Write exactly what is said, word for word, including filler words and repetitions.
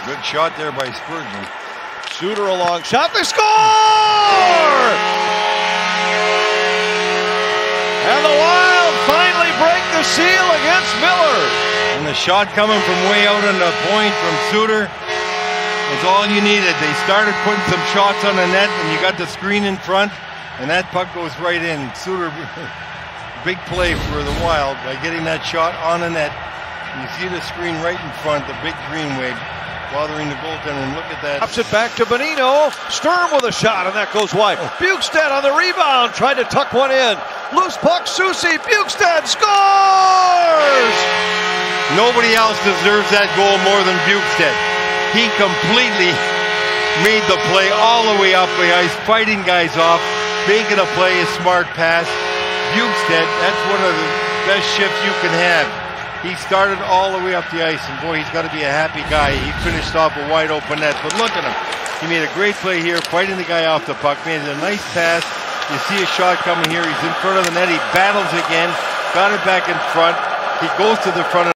Good shot there by Spurgeon. Suter a long shot. They score! And the Wild finally break the seal against Miller. And the shot coming from way out on the point from Suter is all you needed. They started putting some shots on the net, and you got the screen in front, and that puck goes right in. Suter, big play for the Wild by getting that shot on the net. You see the screen right in front, the big green wave, bothering the goaltender, and look at that. Drops it back to Bonino. Sturm with a shot, and that goes wide. Bjugstad on the rebound, tried to tuck one in. Loose puck, Susi. Bjugstad scores! Nobody else deserves that goal more than Bjugstad. He completely made the play all the way up the ice, fighting guys off, making a play, a smart pass. Bjugstad, that's one of the best shifts you can have. He started all the way up the ice, and boy, he's got to be a happy guy. He finished off a wide open net, but look at him. He made a great play here, fighting the guy off the puck, made a nice pass. You see a shot coming here. He's in front of the net. He battles again, got it back in front. He goes to the front of